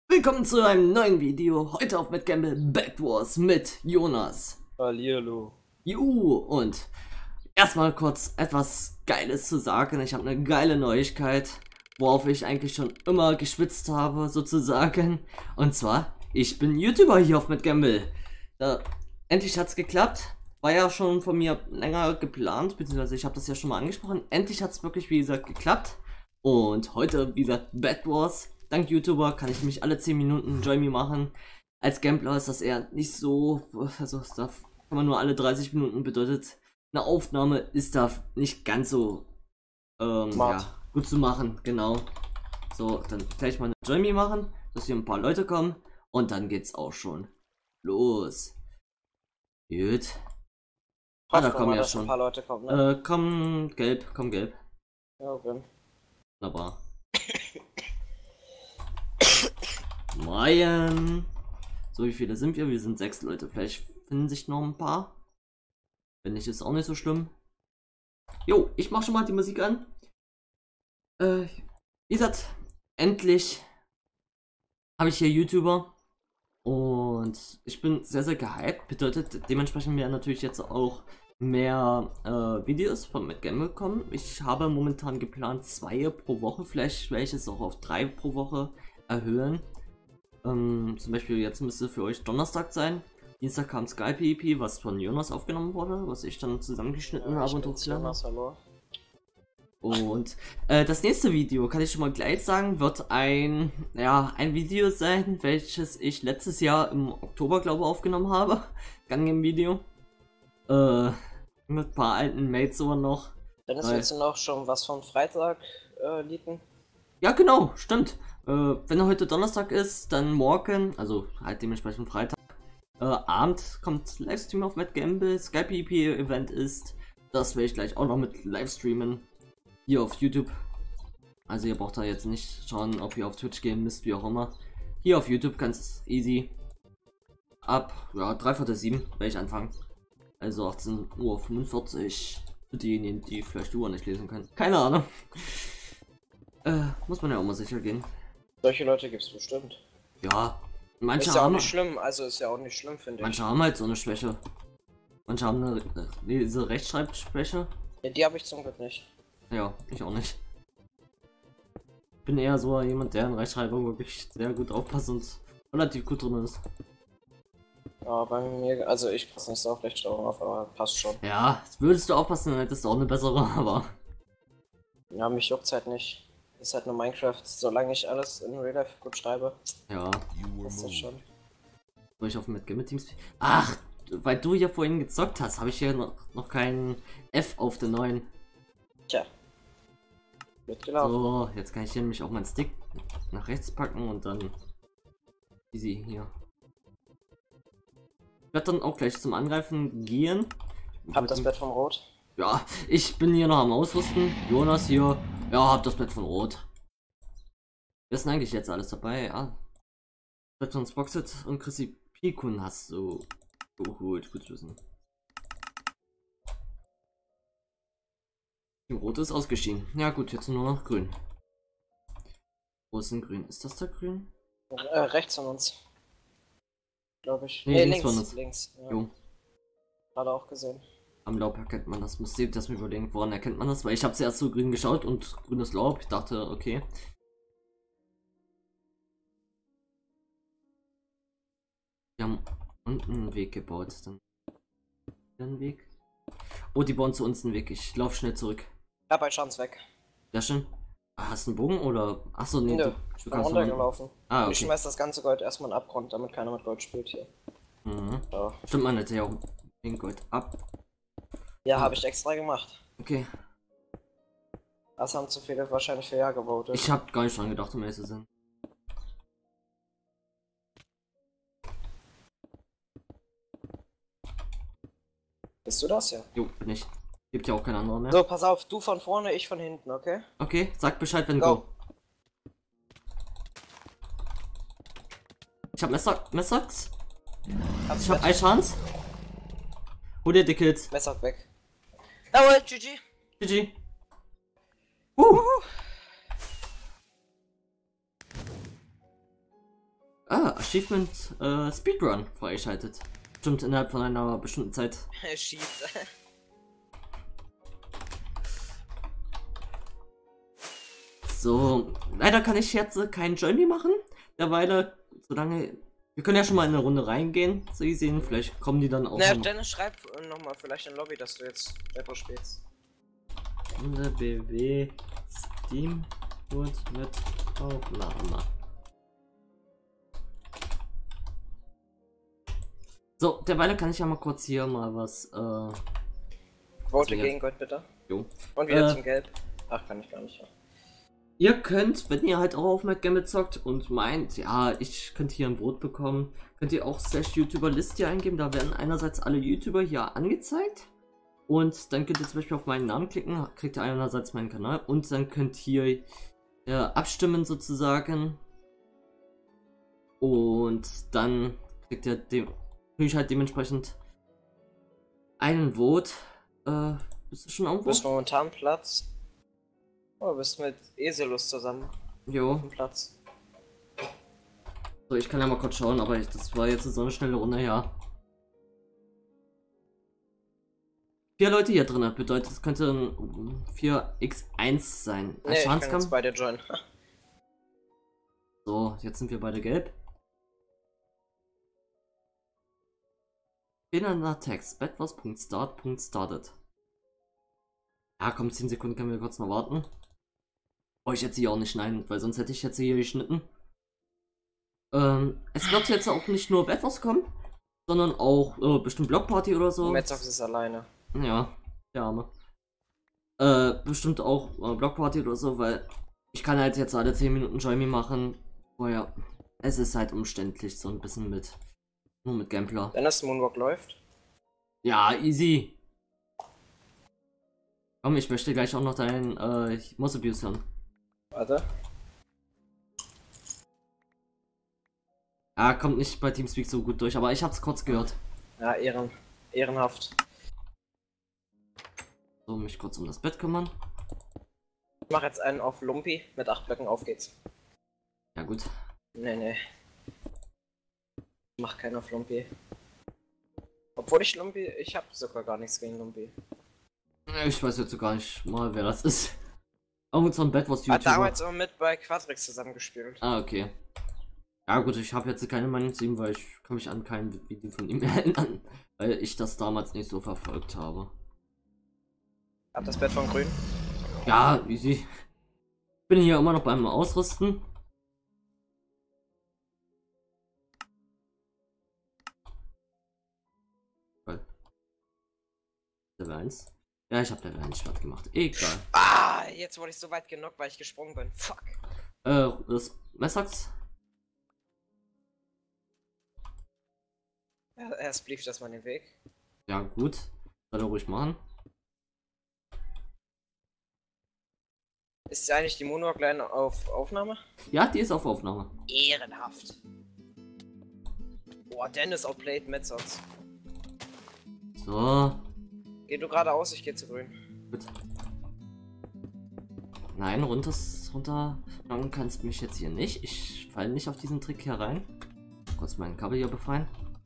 Willkommen zu einem neuen Video. Heute auf MadGamble Bed Wars mit Jonas. Hallihallo. Juhu, und erstmal kurz etwas Geiles zu sagen. Ich habe eine geile Neuigkeit, worauf ich eigentlich schon immer geschwitzt habe, sozusagen. Und zwar, ich bin YouTuber hier auf MadGamble. Endlich hat's geklappt. War ja schon von mir länger geplant, beziehungsweise ich habe das ja schon mal angesprochen. Endlich hat's wirklich, wie gesagt, geklappt. Und heute, wie gesagt, Bed Wars. Dank YouTuber kann ich mich alle 10 Minuten Join Me machen. Als Gambler ist das eher nicht so, also da kann man nur alle 30 Minuten, bedeutet, eine Aufnahme ist da nicht ganz so ja, gut zu machen, genau. So, dann gleich mal eine Join Me machen, dass hier ein paar Leute kommen und dann geht's auch schon los. Gut. Ah, da kommen ja schon. Ein paar Leute kommen, ne? Komm gelb, komm gelb. Ja, okay. Wunderbar. Ryan. So, wie viele sind wir? Wir sind 6 Leute. Vielleicht finden sich noch ein paar. Wenn nicht, ist auch nicht so schlimm. Jo, ich mach schon mal die Musik an. Wie gesagt, endlich habe ich hier YouTuber. Und ich bin sehr, sehr gehypt. Bedeutet, dementsprechend werden natürlich jetzt auch mehr Videos von MadGamble kommen. Ich habe momentan geplant 2 pro Woche. Vielleicht werde ich es auch auf 3 pro Woche erhöhen. Zum Beispiel jetzt müsste für euch Donnerstag sein. Dienstag kam Skype EP, was von Jonas aufgenommen wurde, was ich dann zusammengeschnitten habe und hochgeladen habe. Und das nächste Video, kann ich schon mal gleich sagen, wird ein Video sein, welches ich letztes Jahr im Oktober, glaube ich, aufgenommen habe. Gun Game Video. Mit ein paar alten Mates sogar noch. Dann ist jetzt noch schon was von Freitag leaken. Ja, genau, stimmt. Wenn heute Donnerstag ist, dann morgen, also halt dementsprechend Freitag, Abend kommt Livestream auf MadGamble. Skype EP Event ist, das werde ich gleich auch noch mit Livestreamen hier auf YouTube. Also ihr braucht da jetzt nicht schauen, ob ihr auf Twitch gehen müsst, wie auch immer. Hier auf YouTube ganz easy. Ab, ja, 7:15 werde ich anfangen. Also 18:45 Uhr für diejenigen, die vielleicht die Uhr nicht lesen können. Keine Ahnung. Muss man ja auch mal sicher gehen. Solche Leute gibt es bestimmt. Ja, manche ist ja haben auch nicht schlimm, also ist ja auch nicht schlimm, finde ich. Manche haben halt so eine Schwäche. Manche haben diese Rechtschreibschwäche. Ja, die habe ich zum Glück nicht. Ja, ich auch nicht. Ich bin eher so jemand, der in Rechtschreibung wirklich sehr gut aufpasst und relativ gut drin ist. Ja, bei mir, also ich passe nicht so auf Rechtschreibung auf, aber passt schon. Ja, würdest du aufpassen, dann hättest du auch eine bessere, aber... Ja, mich juckt's halt nicht. Ist halt nur Minecraft, solange ich alles in Real Life gut schreibe. Ja. Ist das schon. Soll ich auf MadGamble Teams? Ach, weil du ja vorhin gezockt hast, habe ich hier noch keinen F auf der neuen. Tja. Wird gelaufen. So, jetzt kann ich hier nämlich auch meinen Stick nach rechts packen und dann easy hier. Ich werde dann auch gleich zum Angreifen gehen. Hab das Bett vom Rot. Ja, ich bin hier noch am Ausrüsten. Jonas hier. Ja, hab das Bett von Rot. Wer ist denn eigentlich jetzt alles dabei? Ja. Betons Boxet und Chrissy Pikun hast du geholt. Gut zu wissen. Die Rote ist ausgeschieden. Ja gut, jetzt nur noch grün. Wo ist denn grün? Ist das da grün? Rechts von uns. Glaube ich. Nee, links von uns. Links. Ja. Jo. Gerade auch gesehen. Am Laub erkennt man das. Muss ich das mir überlegen, woran erkennt man das? Weil ich habe zuerst so grün geschaut und grünes Laub. Ich dachte, okay. Wir haben unten einen Weg gebaut. Dann einen Weg. Oh, die bauen zu uns einen Weg. Ich laufe schnell zurück. Ja, bei Chance weg. Ja, schön. Ah, hast du einen Bogen oder? Achso, nee. Nö, ich bin runtergelaufen. Ah, okay. Ich schmeiß das ganze Gold erstmal in den Abgrund, damit keiner mit Gold spielt hier. Mhm. Ja. Stimmt, man hätte ja auch den Gold ab. Ja, habe ich extra gemacht. Okay. Das haben zu viele wahrscheinlich für Ja gewotet. Ich habe gar nicht dran gedacht, um ehrlich zu sein. Bist du das ja? Jo, bin ich. Gibt ja auch keinen anderen mehr. So, pass auf, du von vorne, ich von hinten, okay? Okay, sag Bescheid, wenn Go. go. Ich hab Messachs. Ich hab Eichhans. Hol dir die Kills. Messer weg. Jawohl, GG. GG. Achievement Speedrun freigeschaltet. Stimmt, innerhalb von einer bestimmten Zeit. Schieß. So, leider kann ich jetzt keinen Journey machen. Derweil, solange. Wir können ja schon mal in eine Runde reingehen. So gesehen, vielleicht kommen die dann auch. Na, Dennis, schreib nochmal vielleicht in Lobby, dass du jetzt Depot spielst. Runde BW Steam und mit Aufnahme. So, derweil kann ich ja mal kurz hier mal was. Vote gegen Gott, bitte. Jo. Und wieder zum Gelb. Ach, kann ich gar nicht. Ja. Ihr könnt, wenn ihr halt auch auf MacGamble zockt und meint, ja, ich könnte hier ein Brot bekommen, könnt ihr auch /YouTuber-List hier eingeben. Da werden einerseits alle YouTuber hier angezeigt. Und dann könnt ihr zum Beispiel auf meinen Namen klicken, kriegt ihr einerseits meinen Kanal und dann könnt ihr abstimmen sozusagen. Und dann kriegt ihr natürlich halt dementsprechend einen Vote. Bist du schon Du irgendwo? bist momentan Platz. Oh, bist mit Eselus zusammen Jo. auf dem Platz. So, ich kann ja mal kurz schauen, aber das war jetzt so eine schnelle Runde, ja. 4 Leute hier drin, bedeutet, es könnte ein 4x1 sein. Nee, ich kann jetzt beide joinen. So, jetzt sind wir beide gelb. Fehlender Text. Bedwars.start.started. Ja, komm, 10 Sekunden können wir kurz noch warten. Oh, ich jetzt hier auch nicht schneiden, weil sonst hätte ich jetzt hier geschnitten. Es wird jetzt auch nicht nur Bedwars kommen, sondern auch bestimmt Blockparty oder so. Metzox ist alleine. Ja, der Arme. Bestimmt auch Blockparty oder so, weil ich kann halt jetzt alle 10 Minuten Join Me machen. Vorher, es ist halt umständlich, so ein bisschen nur mit Gameplay. Wenn das Moonwalk läuft. Ja, easy. Komm, ich möchte gleich auch noch deinen Mouse Abuse hören. Warte. Ja, kommt nicht bei Teamspeak so gut durch, aber ich hab's kurz gehört. Ja, ehrenhaft. So, mich kurz um das Bett kümmern. Ich mach jetzt einen auf Lumpi mit 8 Blöcken, auf geht's. Ja, gut. Nee. Ich mach keinen auf Lumpi. Obwohl ich hab sogar gar nichts gegen Lumpi. Ich weiß jetzt so gar nicht mal, wer das ist. Irgend so ein Bedwars YouTuber. Hat damals immer mit bei Quadrix zusammengespielt. Ah, okay. Ja gut, ich habe jetzt keine Meinung zu ihm, weil ich kann mich an kein Video von ihm erinnern, weil ich das damals nicht so verfolgt habe. Hab das Bett von Grün? Ja, easy. Bin hier immer noch beim Ausrüsten. Level 1. Ja, ich habe Level 1 Start gemacht. Egal. Ah, jetzt wurde ich so weit genockt, weil ich gesprungen bin. Fuck. Das Messax. Ja, erst blieb das mal den Weg. Ja, gut. Soll er ruhig machen. Ist eigentlich die Moonwalk-Line auf Aufnahme? Ja, die ist auf Aufnahme. Ehrenhaft. Boah, Dennis outplayed Metzox. So. Geh du geradeaus, ich geh zu Grün. Gut. Nein, runter. Dann kannst du mich jetzt hier nicht. Ich falle nicht auf diesen Trick hier rein. Kurz meinen Kabel hier befreien.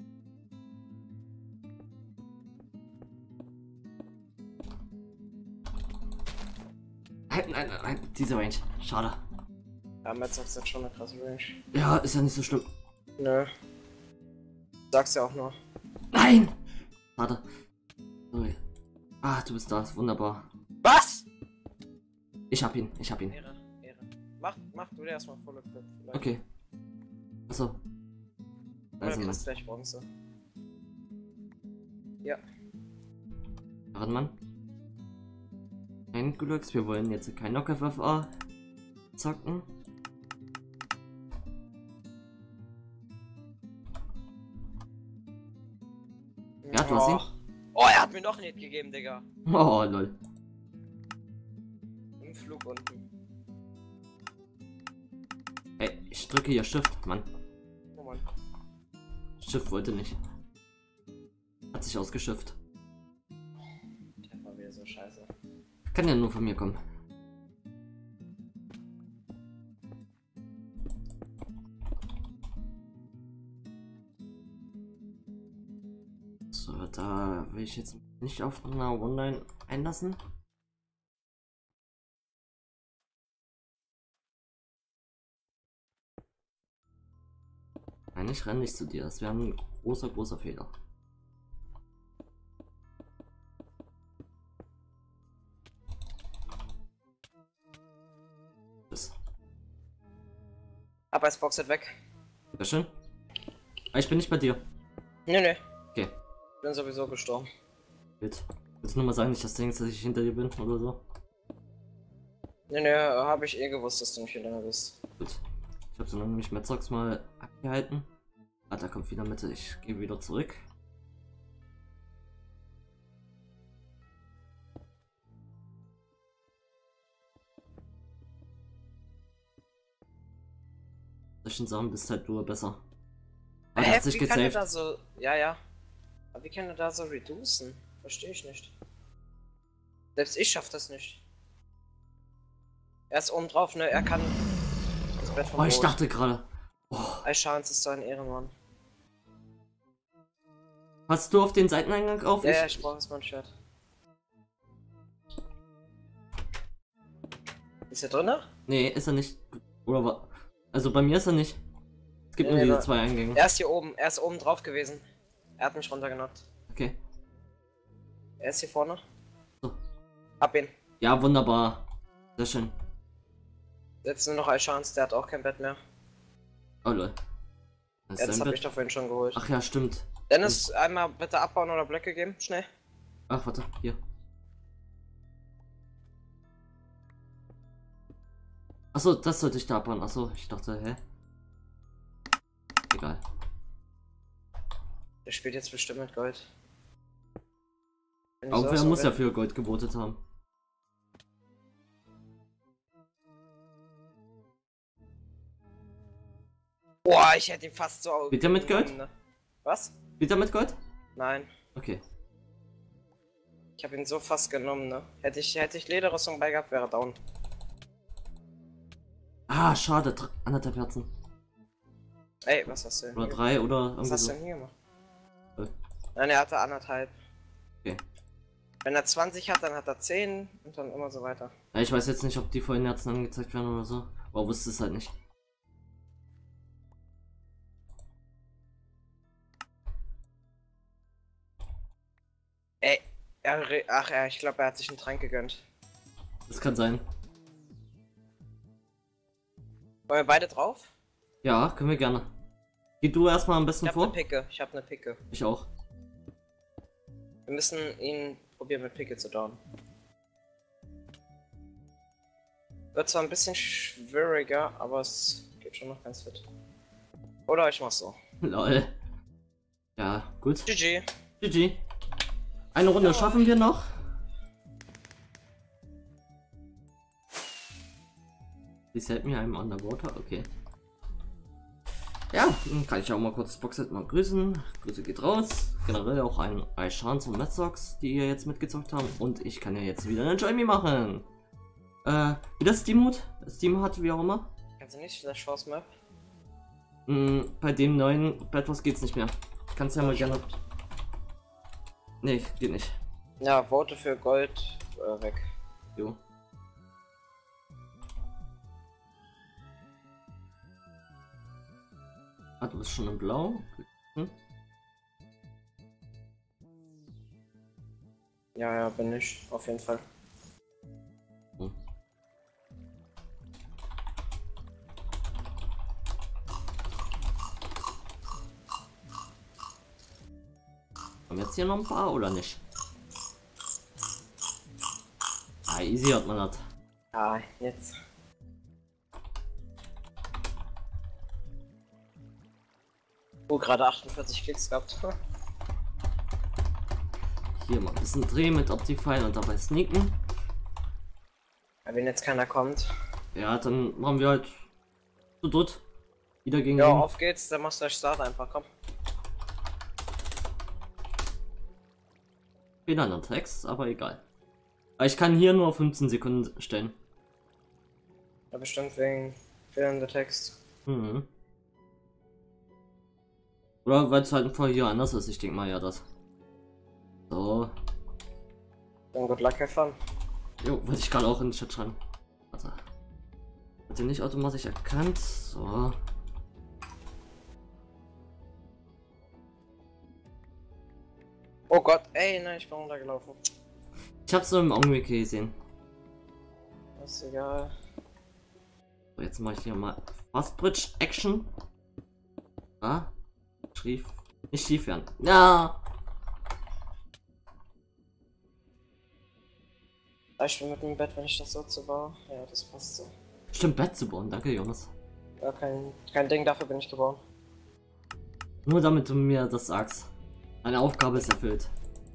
Nein, diese Range. Schade. Ja, Metzox hat schon eine krasse Range. Ja, ist ja nicht so schlimm. Nö. Sag's ja auch nur. Nein! Schade. Sorry. Ah, du bist da. Wunderbar. Was? Ich hab ihn. Ehre. Mach du dir erstmal volle Clip. Vielleicht. Okay. Achso. Oder kriegst gleich Bronze. Ja. Mann. Kein Glücks, wir wollen jetzt kein Knock-FFA zocken. Ja, du hast ihn. Oh, er hat mir noch einen Hit gegeben, Digga. Oh, lol. Im Flug unten. Ey, ich drücke hier Shift, Mann. Oh Mann. Shift wollte nicht. Hat sich ausgeschifft. Der war wieder so scheiße. Kann ja nur von mir kommen. So, da will ich jetzt nicht auf einer Online einlassen. Nein, ich renne nicht zu dir. Das wäre ein großer Fehler. Das. Arbeitsbox ist weg. Sehr schön. Ah, ich bin nicht bei dir. Nee. Okay. Bin sowieso gestorben. Willst du nur mal sagen, nicht, dass du denkst, dass ich hinter dir bin oder so? Nee, habe ich eh gewusst, dass du nicht hinter mir bist. Gut. Ich habe so lange nicht mehr Zocks mal abgehalten. Ah, da kommt wieder Mitte. Ich gehe wieder zurück. Solchen Sachen bist halt du besser. Aber der hat sich wie kann er gesaved. da so... Ja. Aber wie kann er da so reducen? Verstehe ich nicht. Selbst ich schaff das nicht. Er ist oben drauf, ne? Er kann... Das Bett vom Oh, ich Boot. dachte gerade. Oh, Alshans ist so ein Ehrenmann. hast du auf den Seiteneingang auf? Ja, ich brauche erstmal ein Shirt. Ist er drinne? Nee, ist er nicht. Oder was? Also bei mir ist er nicht. Es gibt Nee, nur diese nee, zwei Eingänge. Er ist hier oben. Er ist oben drauf gewesen. Er hat mich runtergenockt. Okay. Er ist hier vorne. So. Hab ihn. Ja, wunderbar. Sehr schön. Jetzt nur noch Alshans, der hat auch kein Bett mehr. Oh lol. Das Ja, ist das sein hab Bett. ich doch vorhin schon geholt. Ach ja, stimmt. Dennis, einmal bitte abbauen oder Blöcke geben, schnell. Ach, warte, hier. Achso, das sollte ich da abbauen. Achso, ich dachte, hä? Egal. Der spielt jetzt bestimmt mit Gold. Wenn Aber ich wer so muss ja will. für Gold gebotet haben? Boah, ich hätte ihn fast so... Spielt er mit Gold? genommen, ne? Was? Spielt er mit Gold? Nein. Okay. Ich habe ihn so fast genommen, ne? Hätte ich Lederrüstung bei gehabt, wäre er down. Ah, schade. 1,5 Herzen. Ey, was hast du denn Oder hier? 3 oder Was irgendwie hast so. du denn hier gemacht? Äh. Nein, er hatte 1,5. Okay. Wenn er 20 hat, dann hat er 10 und dann immer so weiter. Ja, ich weiß jetzt nicht, ob die vollen Herzen angezeigt werden oder so. Aber wusste es halt nicht. Ey, ich glaube, er hat sich einen Trank gegönnt. Das kann sein. Wollen wir beide drauf? Ja, können wir gerne. Geh du erstmal am besten Ich hab eine vor. Picke, ich hab eine Picke. Ich auch. Wir müssen ihn probieren mit Picke zu down. Wird zwar ein bisschen schwieriger, aber es geht schon noch ganz fit. Oder ich mach's so. Lol. Ja, gut. GG. GG. Eine Runde Ja. schaffen wir noch. Sie hält mir einem Underwater, okay. Ja, dann kann ich auch mal kurz das Boxset mal grüßen. Grüße geht raus. Generell auch ein Alshans und Metzox, die ihr jetzt mitgezockt haben. Und ich kann ja jetzt wieder einen Join Me machen. Wie das Steam hat, wie auch immer. Kannst du nicht, das Chance Map? Bei dem neuen Bedwars geht's nicht mehr. Kannst ja mal gerne. Nee, geht nicht. Ja, Vote für Gold weg. Jo. Ah, du bist schon in Blau. Hm? Ja, bin ich. Auf jeden Fall. Oh. Haben wir jetzt hier noch ein paar oder nicht? Ah, easy hat man das. Ah, jetzt. Oh, gerade 48 Klicks gehabt. Hier mal ein bisschen drehen mit Optifine und dabei sneaken. Ja, wenn jetzt keiner kommt. Ja, dann machen wir halt zu dritt. Wieder gegen Ja, ihn. auf geht's, dann machst du euch Start einfach, komm. Fehler an Text, aber egal. Aber ich kann hier nur auf 15 Sekunden stellen. Ja, bestimmt wegen fehlender Text. Mhm. Oder weil es halt einfach hier anders ist, ich denke mal ja das. So. Dann good luck, have fun. Jo, wollte ich gerade auch in den Chat schreiben. Warte. Wird ja nicht automatisch erkannt. So. Oh Gott, ey, nein, ich bin runtergelaufen. Ich hab's nur im Augenblick gesehen. Ist egal. So, jetzt mache ich hier mal Fast Bridge Action. Ah, schief. Nicht schief werden. Ja. Ich bin mit dem Bett, wenn ich das so zu baue. Ja, das passt so. Stimmt, Bett zu bauen. Danke, Jonas. Ja, kein Ding, dafür bin ich geboren. Nur damit du mir das sagst. Eine Aufgabe ist erfüllt.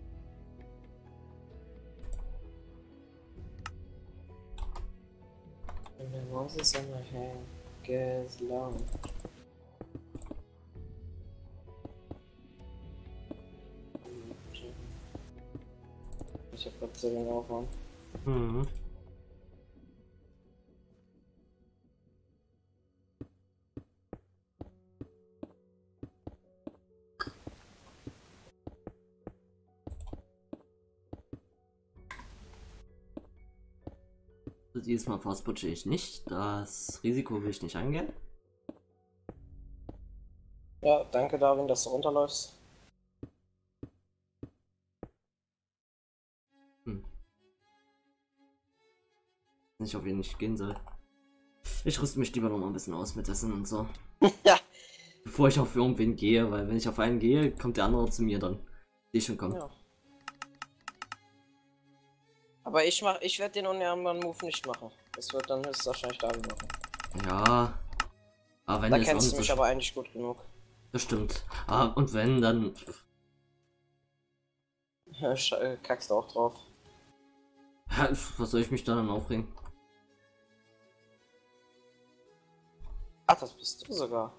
And the voices in my head get loud. Ich hab grad so den Aufwand. Mhm. Dieses Mal fastputsche ich nicht. Das Risiko will ich nicht eingehen. Ja, danke Darwin, dass du runterläufst. Nicht, auf wen ich gehen soll. Ich rüste mich lieber noch mal ein bisschen aus mit Essen und so. Ja. Bevor ich auf irgendwen gehe, weil wenn ich auf einen gehe, kommt der andere zu mir dann. Die schon kommen. Ja. Aber ich werde den unerwarteten Move nicht machen. Das wird dann höchstwahrscheinlich Darwin machen. Ja. Aber wenn Da es kennst auch du mich so aber eigentlich gut genug. Das stimmt. Ah, und wenn, dann. Kackst du auch drauf. Ja, was soll ich mich da dann aufregen? Ach, das bist du sogar.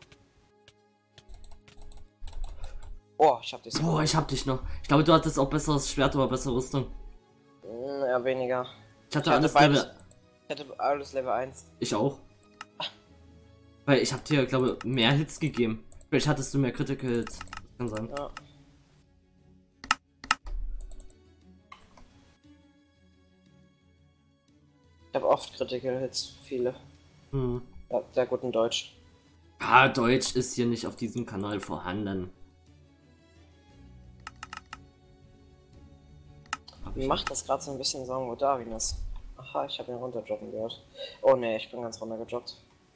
Oh, ich hab dich so. Boah, ich hab dich noch. Ich glaube, du hattest auch besseres Schwert oder bessere Rüstung. Ja, weniger. Ich hatte alles Level. Ich hatte alles Level 1. Ich auch. Weil ich hab dir, glaube ich, mehr Hits gegeben. Vielleicht hattest du mehr Critical Hits. Das kann sein. Ja. Ich habe oft Critical Hits, viele. Hm. Ja, sehr gut in Deutsch. Ah, Deutsch ist hier nicht auf diesem Kanal vorhanden. Mir macht das gerade so ein bisschen Sorgen, wo Darwin ist. Aha, ich habe ihn runterdroppen gehört. Oh ne, ich bin ganz runtergedroppt.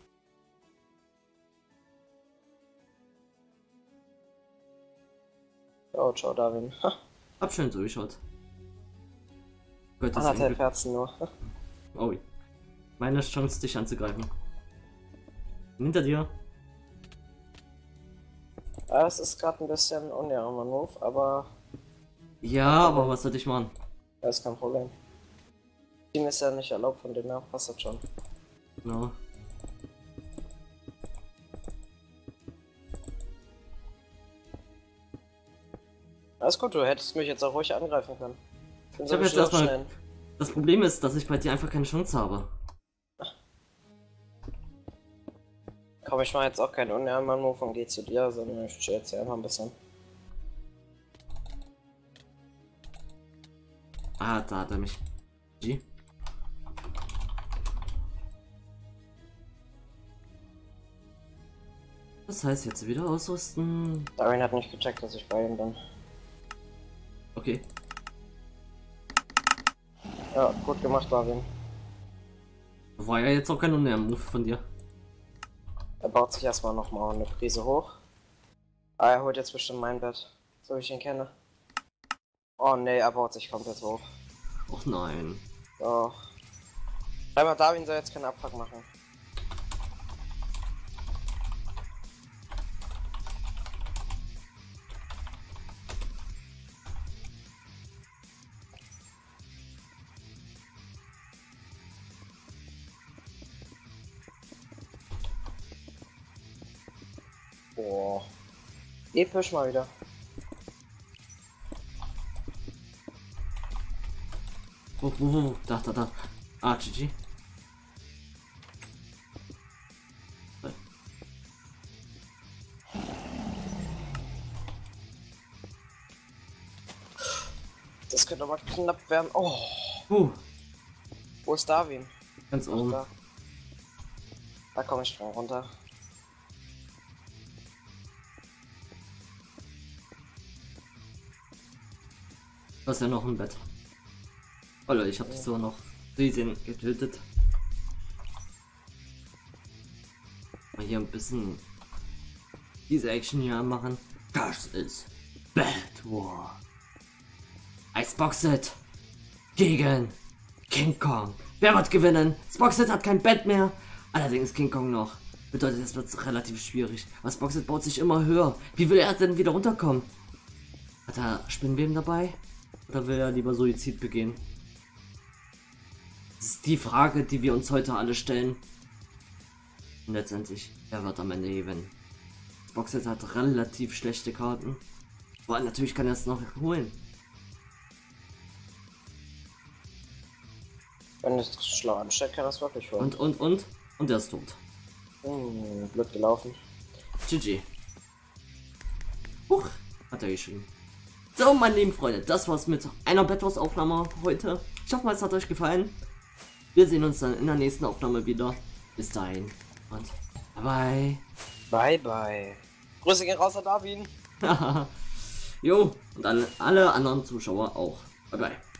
Oh, ciao Darwin. Hab schön durchschaut. Gottes Anderthalb Enkel. Herzen nur. Oh. Meine Chance, dich anzugreifen. Hinter dir. Ja, es ist gerade ein bisschen unerwarteter Move, aber Ja, aber was soll ich machen? das ist kein Problem. Team ist ja nicht erlaubt, von dem her passt das schon. No. Alles gut, du hättest mich jetzt auch ruhig angreifen können. Bin Ich hab jetzt bestimmt auch erstmal. Das Problem ist, dass ich bei dir einfach keine Chance habe. Komm, ich mache jetzt auch keinen unerwarteten Move und geh zu dir, sondern ich chill jetzt hier einfach ein bisschen. Ah, da hat er mich. G. Das heißt jetzt wieder ausrüsten. Darwin hat nicht gecheckt, dass ich bei ihm bin. Okay. Ja, gut gemacht, Darwin. War ja jetzt auch kein Unnäher-Move von dir. Er baut sich erstmal nochmal eine Prise hoch. Ah, er holt jetzt bestimmt mein Bett, so wie ich ihn kenne. Oh ne, er baut sich komplett hoch. Och nein. Doch. Aber Darwin soll jetzt keinen Abfuck machen. Boah. Episch mal wieder. Wo? Da. Ah, GG. Das könnte aber knapp werden. Oh, wo ist Darwin? Ganz oben. Da komme ich dran runter. Du hast ja noch ein Bett. Oh Leute, ich habe dich so noch Riesen getötet. Mal hier ein bisschen diese Action hier machen. Das ist Bad War. Iceboxet gegen King Kong. Wer wird gewinnen? Spoxet hat kein Bett mehr. Allerdings King Kong noch. Bedeutet, es wird relativ schwierig. Aber Spoxet baut sich immer höher. Wie will er denn wieder runterkommen? Hat er Spinnweben dabei? Oder will er lieber Suizid begehen? Das ist die Frage, die wir uns heute alle stellen. Und letztendlich, wer wird am Ende gewinnen? Spoxet hat relativ schlechte Karten. Aber natürlich kann er es noch holen. Wenn ich es schlau anstelle, kann das wirklich holen. Und er ist tot. Blöd gelaufen. GG. Huch, hat er geschrieben. So, meine lieben Freunde, das war's mit einer Bed Wars Aufnahme heute. Ich hoffe mal, es hat euch gefallen. Wir sehen uns dann in der nächsten Aufnahme wieder. Bis dahin und bye. Bye bye. Grüße gehen raus an Darwin. Jo, und alle anderen Zuschauer auch. Bye bye.